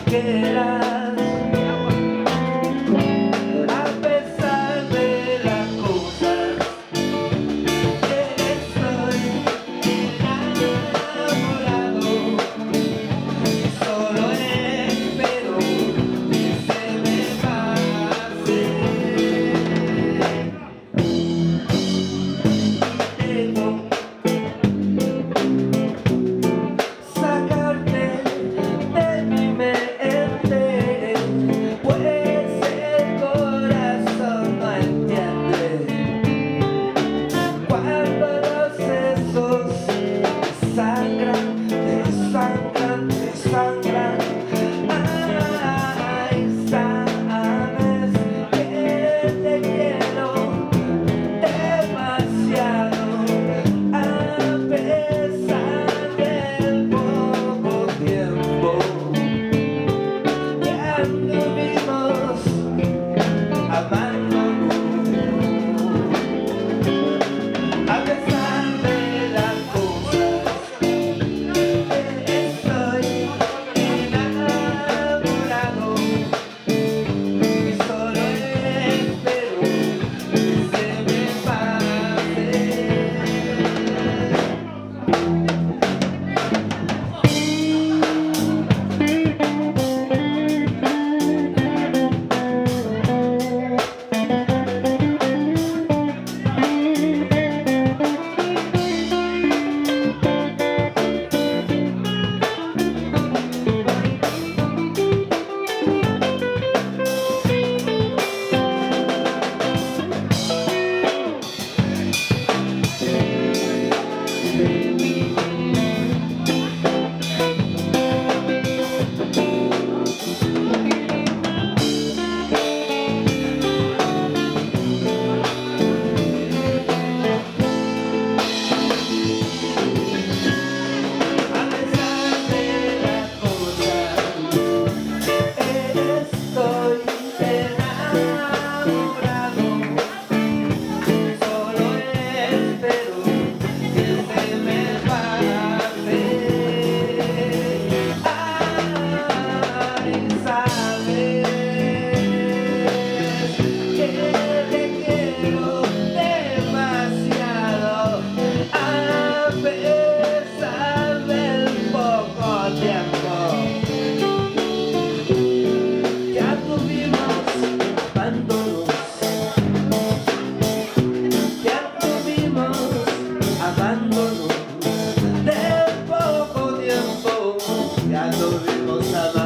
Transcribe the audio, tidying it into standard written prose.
quieras. A pesar de las cosas que estoy enamorado, y solo espero que se me pase. Tengo sacarte de mi mente, pues el corazón no entiende cuando los sesos sangran, te sangran, te sangran. Ay, sabes que te quiero demasiado, a pesar del poco tiempo que anduvimos amándonos. A pesar de las cosas que estoy enamorado, y solo espero que se me pase. Amándonos del poco tiempo que anduvimos amándonos.